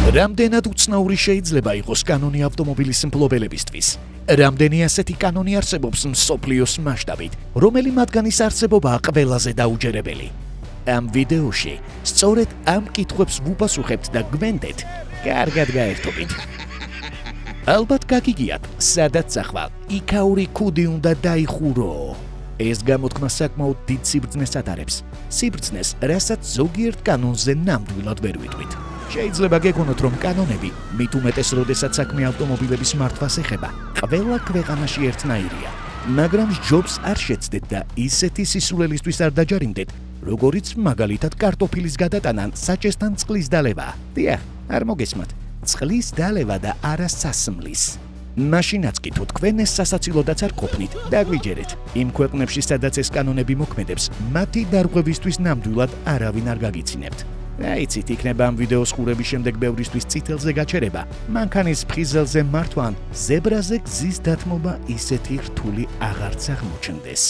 Რამდენად უცნაური შეიძლება იყოს კანონი ავტომობილის მფლობელებისთვის? Რამდენი ასეთი კანონი არსებობს მსოფლიოს მასშტაბით, რომელი მათგანის არსებობაა ყველაზე დაუჯერებელი? Ამ ვიდეოში სწორედ ამ კითხვებს ვუპასუხებთ და გვენდეთ, კარგად გაერთობით. ალბათ გაგიგიათ, სადაც ახვალ იქაური ქუდი უნდა დაიხურო. ეს გამოთქმა საკმაოდ დიდ სიბრძნეს ატარებს. სიბრძნეს, რასაც ზოგიერთ კანონზე ნამდვილად ვერ ვიტყვით. შეიძლება გეგონოთ, რომ კანონები, მით უმეტეს როდესაც საქმე ავტომობილების მართვას ეხება, ყველა ქვეყანაში ერთნაირია. მაგრამ ჯობს არ შეცდეთ და ისეთი სისულელისთვის არ დაჯარიმდეთ, როგორიც მაგალითად კარტოფილის გადატანა საჭესთან წყლის დალევა. დიახ, არ მოგესმათ. წყლის დალევა და არა სასმლის. მაშინაც კი თუ თქვენ ეს სასაცილოდაც არ ყოფნით, დაგვიჯერეთ. იმ ქვეყნებში, სადაც ეს კანონები მოქმედებს, მათი დარღვევისთვის ნამდვილად არავინ არ გაგიცინებთ. Აიცით, იქნება ამ ვიდეოს ყურების შემდეგ ბევრისთვის წითელზე გაჩერება, მანქანის ფხიზელზე მართვა ან ზებრაზე გზის დათმობა ისეთი რთული აღარც აღმოჩნდეს.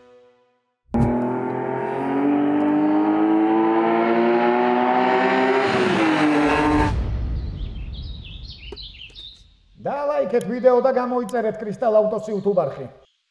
დალაიქეთ ვიდეო და გამოიწერეთ კრისტალ ავტოს YouTube არხი.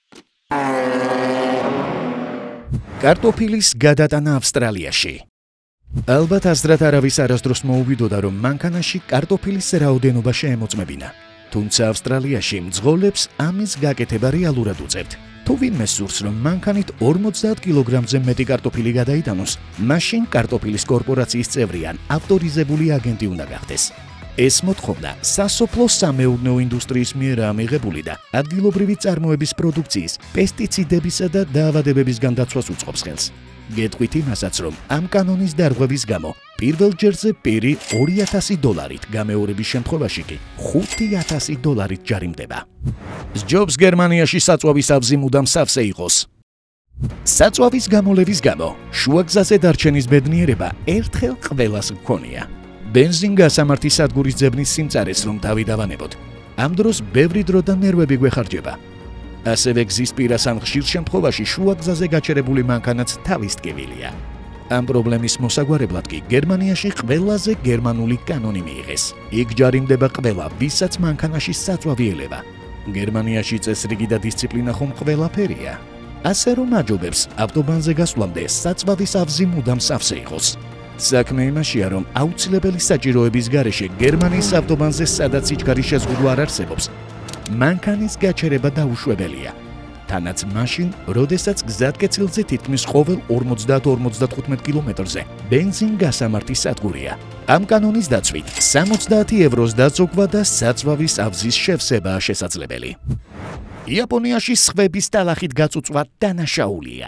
კარტოფილის გადატანა ავსტრალიაში. ალბათ აზრად არავის არასდროს მოუვიდოდა, რომ მანქანაში კარტოფილის რაოდენობა შეემოწმებინა. თუმცა ავსტრალიაში მძღოლებს ამის გაკეთება რეალურად უწევთ. თუ ვინმე სურს, რომ მანქანით 50 კილოგრამზე მეტი კარტოფილი გადაიტანოს, მაშინ კარტოფილის კორპორაციის წევრი ან ავტორიზებული აგენტი უნდა გახდეს. ეს მოთხოვნა სასოფლო სამეურნეო ინდუსტრიის მიერაა მიღებული და ადგილობრივი წარმოების პროდუქციის, პესტიციდებისა და დაავადებებისგან დაცვას უწყობს ხელს. გეტყვით იმასაც, რომ ამ კანონის დარღვევის გამო პირველ ჯერზე პირი $2000, გამეორების შემთხვევაში კი $5000 ჯარიმდება. ჯობს გერმანიაში საწვავის ავზი მუდამ სავსე იყოს. საწვავის გამოლევის გამო შუაგზაზე დარჩენის ბედნიერება ერთხელ ყველას გქონია. ბენზინ გასამართის სადგურის ძებნის სიმწარეს რომ დავიდავანებოთ. ამ დროს ბევრი დრო და ნერვები გვეხარჯება. ასევე გზის პირას ან ხშირ შემთხვევაში შუაგზაზე გაჩერებული მანქანაც თავის ტკივილია. ამ პრობლემის მოსაგვარებლად კი გერმანიაში ყველაზე გერმანული კანონი მიიღეს. იქ ჯარიმდება ყველა, ვისაც მანქანაში საწვავი ელება. გერმანიაში წესრიგი და დისციპლინა ხომ ყველაფერია. ასე რომ აჯობებს ავტობანზე გასვლამდე საწვავის ავზი მუდამ სავსე იყოს. საქმე იმაშია, რომ აუცილებელი საჭიროების გარეშე გერმანიის ავტობანზე სადაც სიჩქარის შეზღუდვა არ არსებობს, მანქანის გაჩერება დაუშვებელია. თანაც მაშინ, როდესაც გზატკეცილზე თითქმის ყოველ 40-55 კილომეტრზე ბენზინ გასამართის სადგურია. ამ კანონის დაცვით 60 ევროს დაზოგვა და საწვავის ავზის შევსებაა შესაძლებელი. იაპონიაში სხვების ტალახით გაწუწვა დანაშაულია.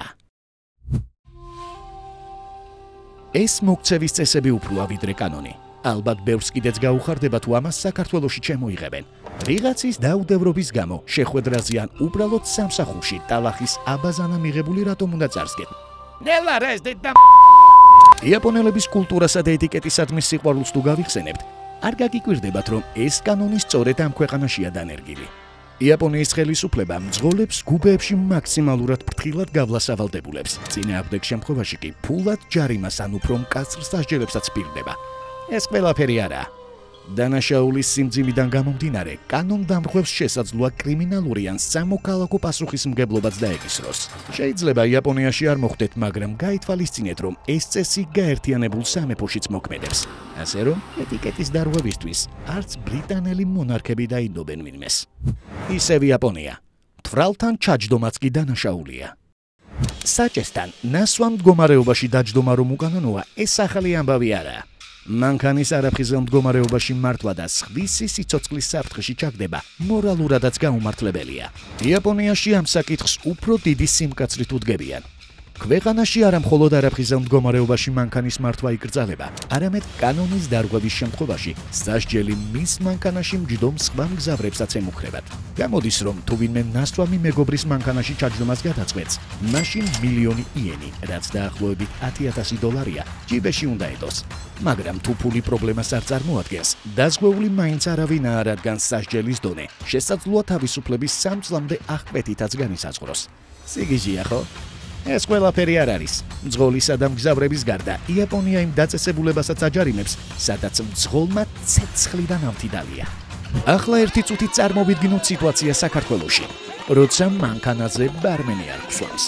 ეს მოქცევის წესები უფროა ვიდრე კანონი. ალბათ ბევრს კიდეც გაუხარდება თუ ამას საქართველოში შემოიღებენ. რიღაცის დაუდევრობის გამო შეხვედრაზე ან უბრალოდ სამსახურში ტალახის აბაზანა მიღებული რატომ უნდა წარსგეთ? ნელა რა ეს და იაპონელების კულტურასა და ეტიკეტისადმის სიყვარულს თუ გავიხსენებთ, არ გაგიკვირდებათ, რომ ეს კანონი სწორედ ამ ქვეყანაშია დანერგილი. იაპონიის ხელისუფლება მძღოლებს გუბეებში მაქსიმალურად ფრთხილად გავლას ავალდებულებს. წინააღმდეგ შემთხვევაში კი ფულად ჯარიმას ან უფრო მკაცრ სასჯელებსაც პირდება. ეს ყველაფერი არაა. დანაშაულის სიმძიმიდან გამომდინარე, კანონდამრღვევს შესაძლოა კრიმინალური ან სამოქალაქო პასუხისმგებლობაც დაეკისროს. შეიძლება იაპონიაში არ მოხვდეთ, მაგრამ გაითვალისწინეთ, რომ ეს წესი გაერთიანებულ სამეფოშიც მოქმედებს. ასე რომ, ეტიკეტის დარღვევისთვის არც ბრიტანელი მონარქები დაინდობენ ვინმეს. ისევ იაპონია. თვრალთან ჩაჯდომაც კი დანაშაულია. საჭესთან ნასვამ მდგომარეობაში დაჯდომა რომ უკანონოა, ეს ახალი ამბავი არაა. მანქანის არაფხიზელ მდგომარეობაში მართვა და სხვისი სიცოცხლის საფრთხეში ჩაგდება მორალურადაც გაუმართლებელია. იაპონიაში ამ საკითხს უფრო დიდი სიმკაცრით უდგებიან. ქვეყანაში არა მხოლოდ არაფხიზელ მდგომარეობაში მანქანის მართვა იკრძალება, არამედ კანონის დარღვევის შემთხვევაში სასჯელი მის მანქანაში მჯდომ სხვა მგზავრებსაც ემუქრებათ. გამოდის, რომ თუ ვინმე ნასვამი მეგობრის მანქანაში ჩაჯდომას გადაწყვეტს, მაშინ $1,000,000 იენი, რაც დაახლოებით $10,000-ია, ჯიბეში უნდა ედოს. მაგრამ თუ ფული პრობლემას არ წარმოადგენს, დაზღვეული მაინც არავინაა, რადგან სასჯელის დონე შესაძლოა თავისუფლების 3 წლამდე აღკვეთითაც განისაზღვროს. სიგიჟია ხო? ეს ყველაფერი არ არის. მძღოლისა და მგზავრების გარდა, იაპონია იმ დაწესებულებასაც აჯარიმებს, სადაც მძღოლმა ცეცხლიდან ამთიდალია. ახლა ერთი წუთით წარმოვიდგინოთ სიტუაცია საქართველოში, როცა მანქანაზე ბარმენი არ გსვამს.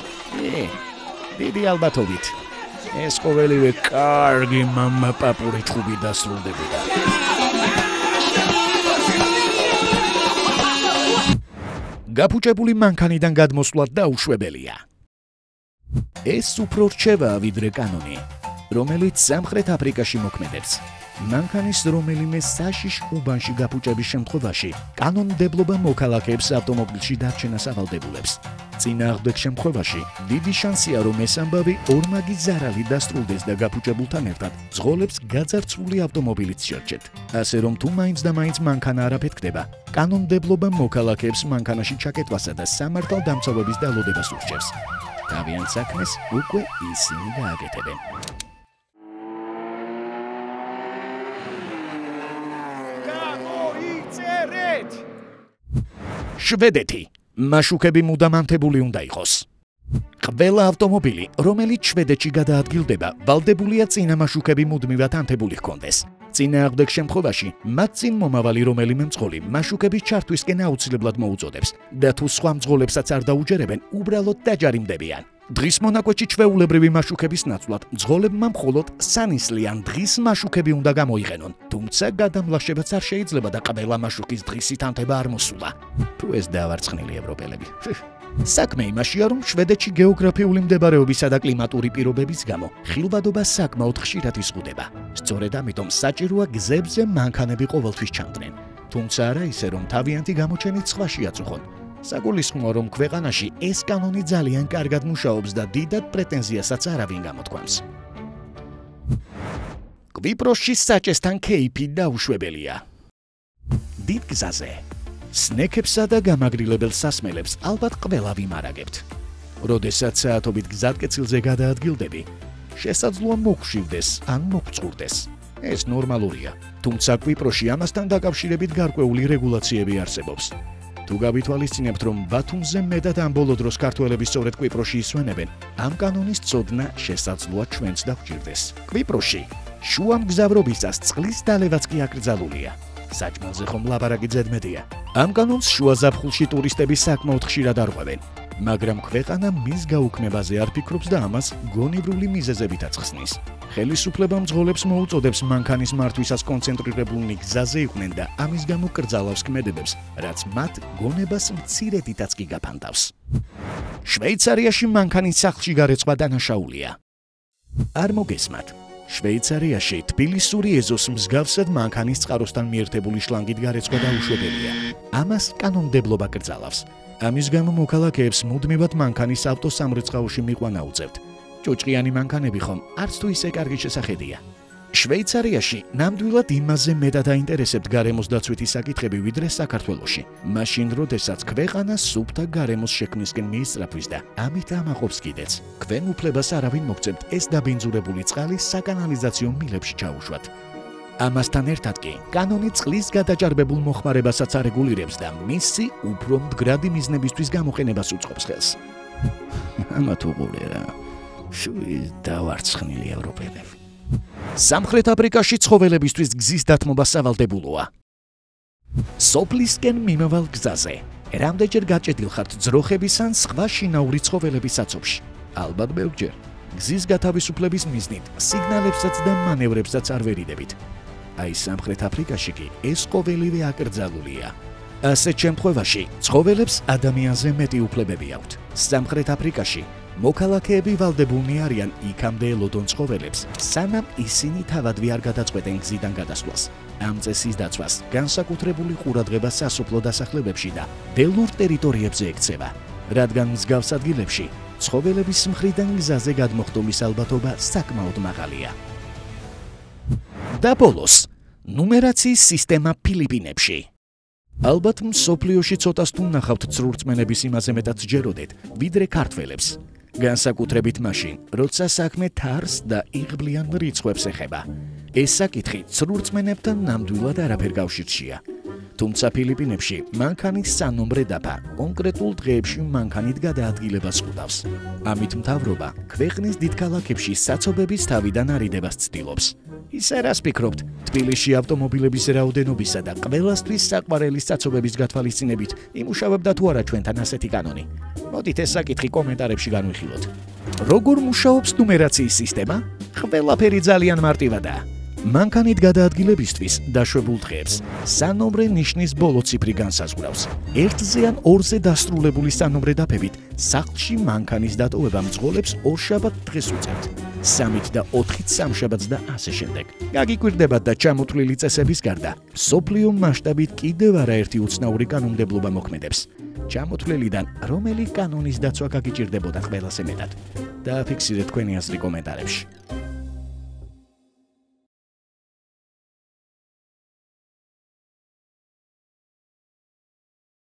დიდი ალბათობით ეს ყოველივე კარგი მამაპაპური ჭუბი დასრულდებოდა. გაფუჭებული მანქანიდან გადმოსვლა დაუშვებელია. ეს უფრო რჩევა ვიდრე კანონი, რომელიც სამხრეთ აფრიკაში მოქმედებს. მანქანის რომელიმე საშიშ უბანში გაფუჭების შემთხვევაში კანონმდებლობა მოქალაქეებს ავტომობილში დარჩენას ავალდებულებს. წინააღმდეგ შემთხვევაში დიდი შანსია, რომ ეს ამბავი ორმაგი ზარალი დასრულდეს და გაფუჭებულთან ერთად მძღოლებს გაძარცვული ავტომობილიც შეერჩეთ. ასე რომ თუ მაინც და მაინც მანქანა არ აფეთქდება, კანონმდებლობა მოქალაქეებს მანქანაში ჩაკეტვასა და სამართალდამცავების დალოდებას ურჩევს. თავიანთ საქმეს უკვე ისინი გააკეთებენ. შვედეთი. მაშუქები მუდამანთებული უნდა იყოს. ყველა ავტომობილი, რომელიც შვედეთში გადაადგილდება, ვალდებულია წინა მაშუქები მუდმივად ანთებული ჰქონდეს. წინააღმდეგ შემთხვევაში, მათ წინ მომავალი რომელიმე მძღოლი მაშუქების ჩართვისკენ აუცილებლად მოუწოდებს და თუ სხვა მძღოლებსაც არ დაუჯერებენ, უბრალოდ დაჯარიმდებიან. დღის მონაკვეთში ჩვეულებრივი მაშუქების ნაცვლად მძღოლებმა მხოლოდ სანისლი ან დღის მაშუქები უნდა გამოიყენონ, თუმცა გადამლაშებაც არ შეიძლება და ყველა მაშუქის დღისით ანთება არ მოსულა. თუ ეს დავარცხნილი ევროპელები. საქმე იმაშია, რომ შვედეთში გეოგრაფიული მდებარეობისა და კლიმატური პირობების გამო ხილვადობა საკმაოდ ხშირად იზღუდება. სწორედ ამიტომ საჭიროა გზებზე მანქანები ყოველთვის ჩამდნენ. თუმცა არა ისე, რომ თავიანთი გამოჩენით სხვაში აწუხონ. საგულისხმოა, რომ ქვეყანაში ეს კანონი ძალიან კარგად მუშაობს და დიდად პრეტენზიასაც არავინ გამოთქვამს. კვიპროსში საჭესთან кейფი დაუშვებელია. დიდ გზაზე სნექებსა და გამაგრილებელ სასმელებს ალბათ ყველა ვიმარაგებთ. როდესაც საათობით გზატკეცილზე გადაადგილდები, შესაძლოა მოგშვივდეს ან მოგწყურდეს. ეს ნორმალურია, თუმცა კვიპროსში ამასთან დაკავშირებით გარკვეული რეგულაციები არსებობს. თუ გავითვალისწინებთ, რომ ბათუმზე მეტად ამ ბოლო დროს ქართველები სწორედ კვიპროსში ისვენებენ, ამ კანონის წოდნა შესაძლოა ჩვენც დაგვჭირდეს. კვიპროსში შუა მგზავრობისას წყლის დალევაც კი აკრძალულია. საჭმელზე ხომ ლაპარაკი ზედმეტია. ამ კანონს შუა ზაფხულში ტურისტები საკმაოდ ხშირად არღვევენ, მაგრამ ქვეყანა მის გაუქმებაზე არ ფიქრობს და ამას გონივრული მიზეზებითაც ხსნის. ხელისუფლება მძღოლებს მოუწოდებს მანქანის მართვისას კონცენტრირებულნი გზაზე იყვნენ და ამის გამო კრძალავს ქმედებებს, რაც მათ გონებას მცირედითაც კი გაფანტავს. შვეიცარიაში მანქანის სახლში გარეცხვა დანაშაულია. არ მოგესმათ. შვეიცარიაში თბილისური ეზოს მსგავსად მანქანის წყაროსთან მიერთებული შლანგით გარეცხვა დაუშვებელია. ამას კანონმდებლობა კრძალავს. ამის გამო მოქალაქეებს მუდმივად მანქანის ავტოსამრეცხაოში მიყვანა უწევთ. ჭუჭყიანი მანქანები ხომ არც თუ ისე კარგი შესახედია. შვეიცარიაში ნამდვილად იმაზე მეტად აინტერესებთ გარემოს დაცვითი საკითხები ვიდრე საქართველოში. მაშინ, როდესაც ქვეყანა სუფთა გარემოს შექმნისკენ მიისწრაფვის და ამით ამაყობს კიდეც. ქვენ უფლებას არავინ მოგცემთ ეს დაბინძურებული წყალი საკანალიზაციო მილებში ჩაუშვათ. ამასთან ერთად კი კანონი წყლის გადაჭარბებულ მოხმარებასაც არეგულირებს და მისი უფრო მდგრადი მიზნებისთვის გამოყენებას უწყობს ხელს. ამათ უყურე რა. შუი დავარცხნილი ევროპელები. სამხრეთ აფრიკაში ცხოველებისთვის გზის დათმობა სავალდებულოა. სოფლისკენ მიმავალ გზაზე რამდენჯერ გაჭედილ ხართ ძროხების ან სხვა შინაური ცხოველების საცობში? ალბათ ბევრჯერ. გზის გათავისუფლების მიზნით სიგნალებსაც და მანევრებსაც არ ვერიდებით. აი სამხრეთ აფრიკაში კი ეს ყოველივე აკრძალულია. ასეთ შემთხვევაში ცხოველებს ადამიანზე მეტი უფლებები აქვთ. სამხრეთ აფრიკაში მოქალაქეები ვალდებულნი არიან იქამდე ელოდონ ცხოველებს, სანამ ისინი თავადვე არ გადაწყვეტენ გზიდან გადასვლას. ამ წესის დაცვას განსაკუთრებული ყურადღება სასოფლო დასახლებებში და ველურ ტერიტორიებზე ექცევა, რადგან მსგავს ადგილებში ცხოველების მხრიდან გზაზე გადმოხდომის ალბათობა საკმაოდ მაღალია. და ბოლოს, ნუმერაციის სისტემა ფილიპინებში. ალბათ მსოფლიოში ცოტას თუ ნახავთ ცრურწმენების იმაზე მეტად სჯეროდეთ, ვიდრე ქართველებს. განსაკუთრებით მაშინ, როცა საქმე თარს და იღბლიან რიცხვებს ეხება. ეს საკითხი ცრურწმენებთან ნამდვილად არაფერ კავშირშია. თუმცა ფილიპინებში მანქანის სანომბრე დაფა კონკრეტულ დღეებში მანქანით გადაადგილებას ხვდავს. ამით მთავრობა ქვეყნის დიდ ქალაქებში საცობების თავიდან არიდებას ცდილობს. ისე რას ფიქრობთ, თბილისში ავტომობილების რაოდენობისა და ყველასთვის საყვარელი საცობების გათვალისწინებით იმუშავებდა თუ არა ჩვენთან ასეთი კანონი? მოდით ეს საკითხი კომენტარებში განვიხილოთ. როგორ მუშაობს ნუმერაციის სისტემა? ყველაფერი ძალიან მარტივადაა. მანქანით გადაადგილებისთვის დაშვებულ დღეებს სანომბრე ნიშნის ბოლო ციფრი განსაზღვრავს. ერთზე ან ორზე დასრულებული სანომბრე დაფებით სახლში მანქანის დატოვება მძღოლებს ორშაბათ დღეს უწევთ. 3-ით და 4-ით სამშაბათს და ასე შემდეგ. გაგიკვირდებათ და ჩამოთვლილი წესების გარდა, მსოფლიო მასშტაბით კიდევ არაერთი უცნაური კანონმდებლობა მოქმედებს. ჩამოთვლილიდან რომელი კანონის დაცვა გაგიჭირდებოდა ყველაზე მეტად? დააფიქსირეთ თქვენი აზრი კომენტარებში.